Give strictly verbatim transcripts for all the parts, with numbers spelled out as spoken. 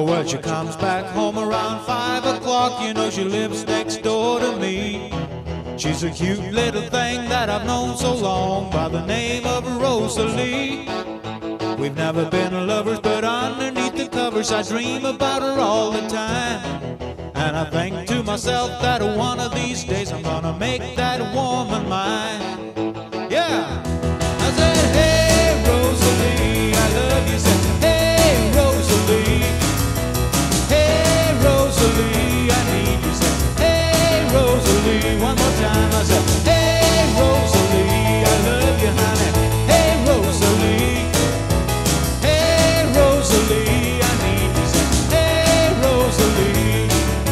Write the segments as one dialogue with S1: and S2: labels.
S1: well, she comes back home around five o'clock. You know she lives next door to me. She's a cute little thing that I've known so long, by the name of Rosalie. We've never been lovers, but underneath the covers I dream about her all the time. And I think to myself that one of these days I'm gonna make that woman mine. Yeah! I said, hey Rosalie, I love you. Said, hey Rosalie, hey Rosalie, I need you. Said, hey Rosalie, one more time. I said, hey Rosalie, I love you, honey. Hey Rosalie, hey Rosalie, I need you. Said, hey Rosalie.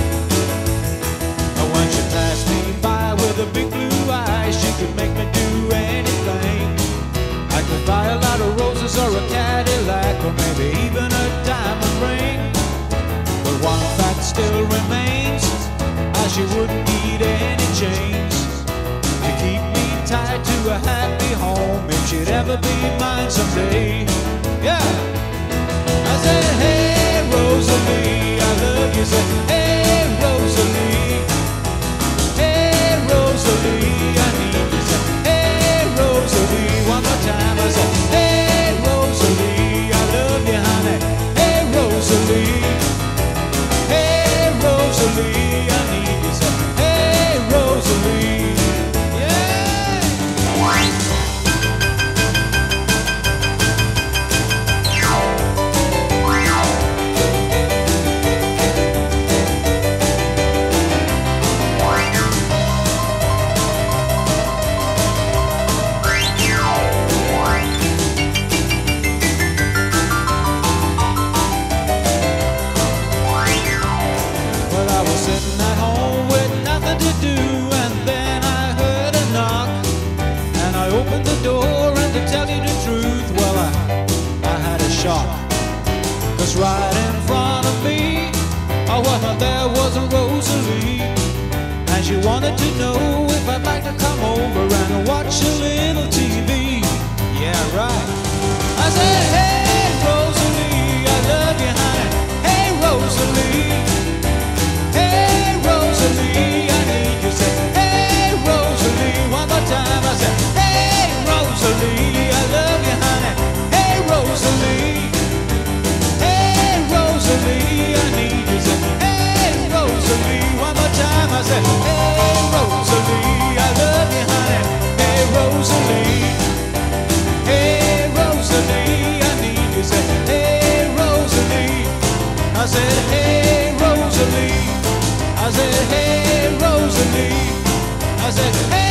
S1: And when she passed me by with a big blue eye, she could make me do anything. I could buy a lot of roses or a Cadillac, or maybe even a diamond ring. But one fact still remains, how she wouldn't need any chains to keep me tied to a happy home if she'd ever be mine someday. Yeah! I said, hey Rosalie, I love you. Said, hey Rosalie, hey Rosalie, I need you. Said, hey Rosalie, one more time. I said, hey Rosalie, I love you, honey. Hey Rosalie, hey Rosalie, I need you. Said, hey Rosalie, yeah. Well, I was sitting at home with nothing to do, and then I heard a knock, and I opened the door, and to tell you the truth, well, I, I had a shock. Cause right in front of me, oh, well, there was a Rosalie, and she wanted to know if I'd like to come over and watch a little T V. Yeah, right. I said, hey Rosalie, I love you, honey. Hey Rosalie, hey Rosalie, I need you. Say, hey Rosalie, one more time. I said, hey Rosalie, I love you, honey. Hey Rosalie, hey Rosalie, I need you. Say, hey Rosalie, one more time. I said, hey Rosalie, I love you, honey. Hey Rosalie, hey Rosalie, I need you. Say, hey Rosalie, I said, hey Rosalie, I said, hey Rosalie, I said, hey